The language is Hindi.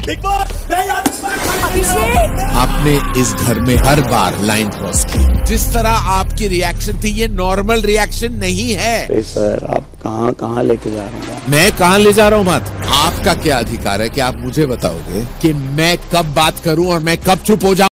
अभिषेक, आपने इस घर में हर बार लाइन क्रॉस की। जिस तरह आपकी रिएक्शन थी, ये नॉर्मल रिएक्शन नहीं है। सर आप कहाँ लेके जा रहे हैं? मैं कहाँ ले जा रहा हूँ बात? आपका क्या अधिकार है कि आप मुझे बताओगे कि मैं कब बात करूं और मैं कब चुप हो जाऊं?